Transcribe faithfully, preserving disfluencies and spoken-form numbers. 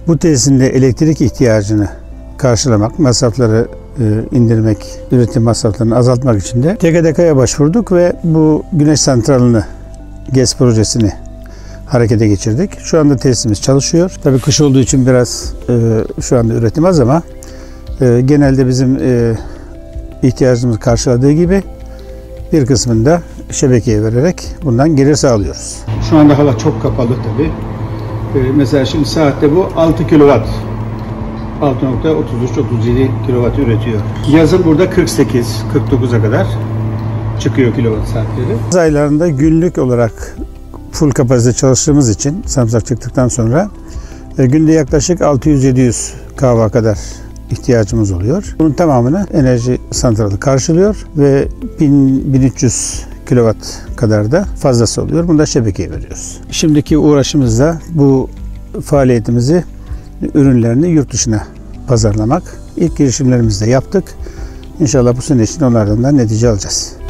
Bu tesisin de elektrik ihtiyacını karşılamak, masrafları e, indirmek, üretim masraflarını azaltmak için de T K D K'ya başvurduk ve bu güneş santralını, GES projesini harekete geçirdik. Şu anda tesisimiz çalışıyor. Tabii kış olduğu için biraz e, şu anda üretim az ama e, genelde bizim e, ihtiyacımızı karşıladığı gibi bir kısmını da şebekeye vererek bundan gelir sağlıyoruz. Şu anda hava çok kapalı tabii. Ee, mesela şimdi saatte bu altı kilowatt. altı nokta otuz üç otuz yedi kilowatt üretiyor. Yazın burada kırk sekiz kırk dokuza kadar çıkıyor kilowatt saatleri. Yaz aylarında günlük olarak full kapasite çalıştığımız için Samsak çıktıktan sonra e, günde yaklaşık altı yüz yedi yüz kahve kadar ihtiyacımız oluyor. Bunun tamamını enerji santralı karşılıyor ve bin bin üç yüz kilowatt kadar da fazlası oluyor. Bunu da şebekeye veriyoruz. Şimdiki uğraşımız da bu faaliyetimizi, ürünlerini yurt dışına pazarlamak. İlk girişimlerimizi de yaptık. İnşallah bu sene için onlardan da netice alacağız.